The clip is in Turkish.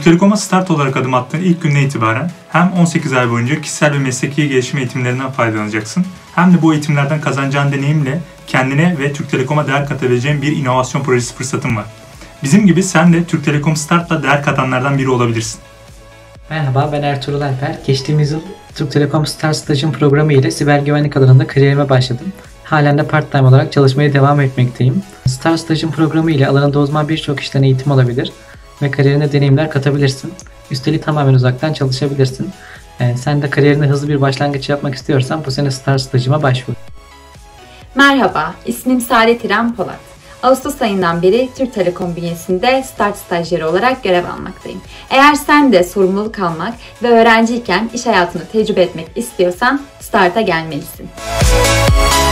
Türk Telekom'a start olarak adım attığın ilk günden itibaren hem 18 ay boyunca kişisel ve mesleki gelişim eğitimlerinden faydalanacaksın, hem de bu eğitimlerden kazanacağın deneyimle kendine ve Türk Telekom'a değer katabileceğin bir inovasyon projesi fırsatın var. Bizim gibi sen de Türk Telekom Start'la değer katanlardan biri olabilirsin. Merhaba, ben Ertuğrul Alper. Geçtiğimiz yıl Türk Telekom Start Stajım programı ile siber güvenlik alanında kariyerime başladım. Halen de part-time olarak çalışmaya devam etmekteyim. Start Stajım programı ile alanında uzman birçok işten eğitim alabilir ve kariyerine deneyimler katabilirsin. Üstelik tamamen uzaktan çalışabilirsin. Sen de kariyerine hızlı bir başlangıç yapmak istiyorsan bu sene Start Stajıma başvur. Merhaba, ismim Saadet İrem Polat. Ağustos ayından beri Türk Telekom bünyesinde Start stajyeri olarak görev almaktayım. Eğer sen de sorumluluk almak ve öğrenciyken iş hayatını tecrübe etmek istiyorsan Start'a gelmelisin.